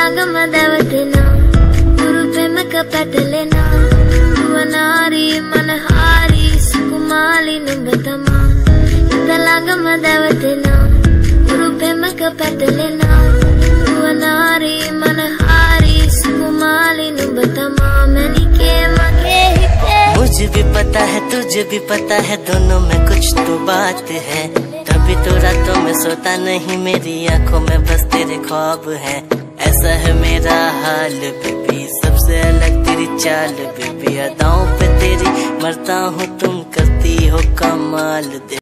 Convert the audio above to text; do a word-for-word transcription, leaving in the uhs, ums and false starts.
ಂಗಮದವತಿನ ಗುರು ಪ್ರೇಮಕ ಪೆತಲೆನ ವನಾರಿ ಮನಹಾರಿ ಸುಕುಮಾಲಿ ನಿಂಬತಮ ಂಗಮದವತಿನ ಗುರು ಪ್ರೇಮಕ ಪೆತಲೆನ ವನಾರಿ ಮನಹಾರಿ ಸುಕುಮಾಲಿ ನಿಂಬತಮ ಮನಿ के मके मुझे भी पता है तुझे भी पता है दोनों में कुछ तो बात है, तभी तो रातों में सोता नहीं, मेरी आंखों में बस तेरे ख्वाब है। ऐसा है मेरा हाल बेबी, सबसे अलग तेरी चाल बेबी, अदाओं पे तेरी मरता हूँ, तुम करती हो कमाल।